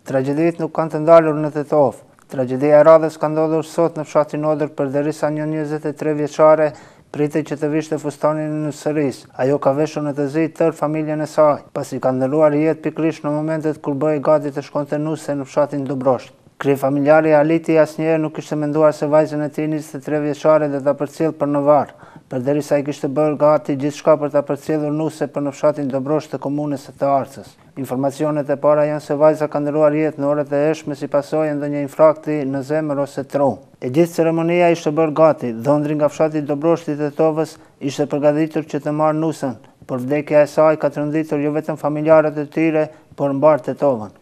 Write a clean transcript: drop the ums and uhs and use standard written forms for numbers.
Tragjedit nuk kanë të ndalur në Tetovë. Tragjedia e radhës ka ndodhur sot në fshatin Odër përderisa një 23 vjeçare pritej që të vishte fustanin në sëris. Ajo ka veshur në të zi tërë familjen e saj, pasi ka ndëruar jetë pikërisht në momentet kur bëhej gati të shkonte nuse në fshatin Dobrosht. Kryefamiljari Aliti asnjëherë nuk kishte menduar se vajzën e tij 23 vjeçare do ta përcjell për në varr, përderisa ai kishte bërë gati gjithçka për ta përcjellur nuse për në fshatin Dobrosht të komunës së të Arcës. Informacionet e para janë se vajza ka ndëruar jetë në orët e hershme si pasojë ndonjë infrakti në zemër ose tru. E gjithë ceremonia ishte bërë gati, dhëndri nga fshati Dobroshti i Tetovës ishte përgatitur që të marrë nusën, por vdekja e saj ka trënditur jo vetëm familjarët e tyre, por mbar Tetovën.